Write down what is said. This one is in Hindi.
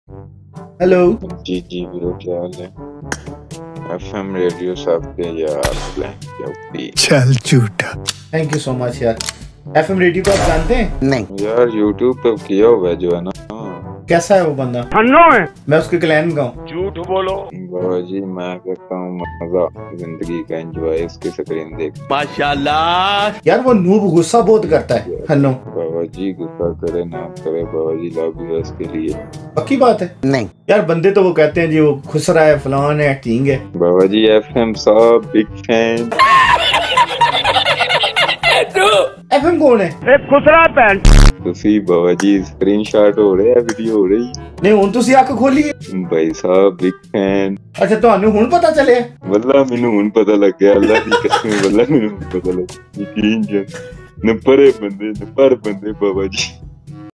हेलो। जी जी ब्रो, क्या हाल है? एफएम रेडियो साहब के यार ब्लैंक क्या चल झूठा। थैंक यू सो मच यार। एफएम रेडियो को आप जानते हैं? नहीं। यार यूट्यूब पे किया हुआ है जो है ना। कैसा है वो बंदा? फन्नो है। मैं उसके क्लैन का हूँ। झूठ बोलो। बाबा जी मैं करता हूँ मजा जिंदगी का एंजॉय उसकी स्क्रीन देख। माशाल्लाह। यार वो नूब गुस्सा बहुत करता है हन्नो। बाबा जी गुस्सा करे ना करे, बाबा जी लव यू उसके लिए। पक्की बात है? नहीं यार, बंदे तो वो कहते हैं जी वो खुसरा है, फलान है, किंग है। बाबा जी एफएम साहब बिग फैन। एफएम कौन है? एक खुसरा पैंट। ਤੁਸੀਂ ਬਾਬਾ ਜੀ ਸਕਰੀਨਸ਼ਾਟ ਹੋ ਰਿਹਾ, ਵੀਡੀਓ ਹੋ ਰਹੀ। नहीं हुन तुसी अख खोली है। Bhai Sahib big fan. अच्छा ਤੁਹਾਨੂੰ ਹੁਣ ਪਤਾ ਚੱਲਿਆ? ਵੱਲਾ ਮੈਨੂੰ ਹੁਣ ਪਤਾ ਲੱਗਿਆ, ਅੱਲਾ ਦੀ ਕਸਮ ਵੱਲਾ ਮੈਨੂੰ ਹੁਣ ਪਤਾ ਲੱਗਿਆ। ਯਕੀਨ ਜਨ ਨਪਰੇ ਬੰਦੇ ਬਾਬਾ ਜੀ।